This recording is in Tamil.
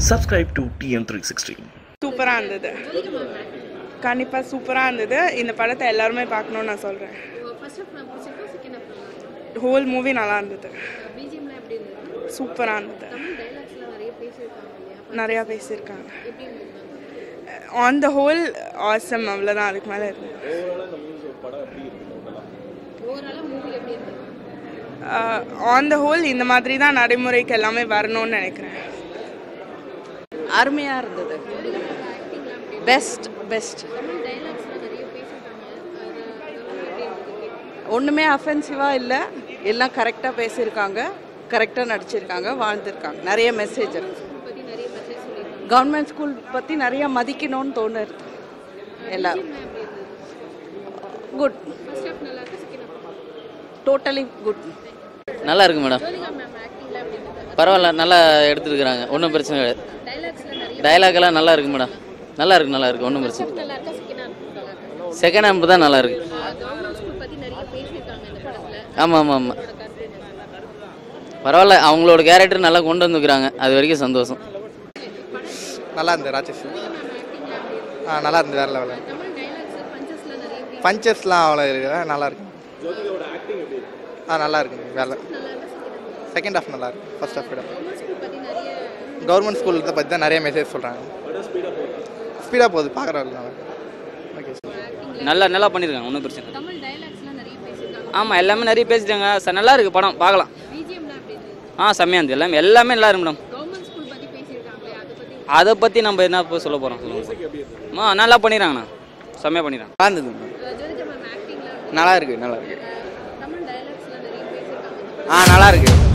Subscribe to TN360. சூப்பராக இருந்தது. கண்டிப்பாக சூப்பராக இருந்தது. இந்த படத்தை எல்லாருமே பார்க்கணுன்னு நான் சொல்கிறேன். ஹோல் மூவி நல்லா இருந்தது. சூப்பராக இருந்தது. நிறையா பேசியிருக்காங்க. ஆன் த ஹோல் ஆசம், அவ்வளோதான். அதுக்கு மேலே இருந்தது. ஆன் த ஹோல் இந்த மாதிரி தான் நடைமுறைக்கு எல்லாமே வரணும்னு நினைக்கிறேன். அருமையாக இருந்தது. பெஸ்ட் ஒன்றுமே அஃபென்சிவாக இல்லை. எல்லாம் கரெக்டாக பேசியிருக்காங்க, கரெக்டாக நடிச்சிருக்காங்க, வாழ்ந்துருக்காங்க. நிறைய மெசேஜ் இருக்கு. கவர்மெண்ட் ஸ்கூல் பற்றி நிறையா மதிக்கணும்னு தோணுது. எல்லாம் குட், டோட்டலி குட். நல்லா இருக்கு மேடம். பரவாயில்ல, நல்லா எடுத்துருக்குறாங்க. ஒன்றும் பிரச்சனை கிடையாது. டைலாக்லாம் நல்லா இருக்கு மேடம். நல்லா இருக்கு ஒன்றும் பிரச்சனை. செகண்ட் ஹாஃப் தான் நல்லா இருக்கு. ஆமாம் பரவாயில்ல. அவங்களோட கேரக்டர் நல்லா கொண்டு வந்துக்கிறாங்க. அது வரைக்கும் சந்தோஷம். நல்லா இருந்தது. ராட்சஸ் நல்லா இருந்தது. வேறு லெவலில். பஞ்சஸ்லாம் அவ்வளோ இருக்குதா? நல்லா இருக்கு. நல்லா இருக்குங்க. வேலை செகண்ட் ஹாஃப் நல்லா இருக்கு. ஃபர்ஸ்ட் ஹாஃப் விட கவர்மெண்ட் ஸ்கூல் பற்றி தான் நிறைய மெசேஜ் சொல்கிறாங்க. ஸ்பீடாக போகுது, பார்க்குறவங்க. ஓகே, நல்லா பண்ணியிருக்காங்க. ஒன்றும் பிரச்சனை. ஆமாம், எல்லாமே நிறைய பேசிட்டாங்க. நல்லா இருக்குது படம், பார்க்கலாம். செம்மையாக இருந்தது. எல்லாமே நல்லா இருக்கு மேடம். அதை பற்றி நம்ம என்ன போய் சொல்ல போகிறோம் சொல்லுங்கள். நல்லா பண்ணிடுறாங்கண்ணா. செம்மையாக பண்ணிடுறாங்க. இருந்தது. நல்லா இருக்கு. நல்லா இருக்கு.